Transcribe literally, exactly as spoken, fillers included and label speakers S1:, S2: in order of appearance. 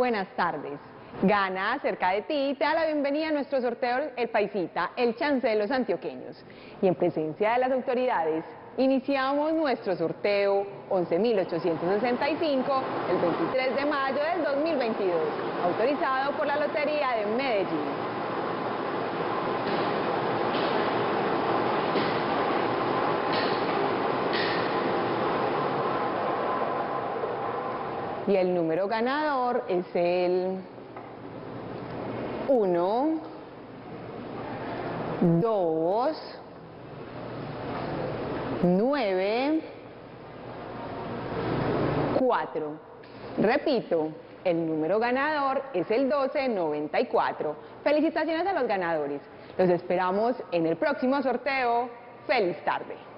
S1: buenas tardes. Gana cerca de ti y te da la bienvenida a nuestro sorteo El Paisita, el chance de los antioqueños. Y en presencia de las autoridades, iniciamos nuestro sorteo once mil ochocientos sesenta y cinco el veintitrés de mayo del dos mil veintidós, autorizado por la Lotería de Medellín. Y el número ganador es el uno, dos, nueve, cuatro. Repito, el número ganador es el doce noventa y cuatro. Felicitaciones a los ganadores. Los esperamos en el próximo sorteo. ¡Feliz tarde!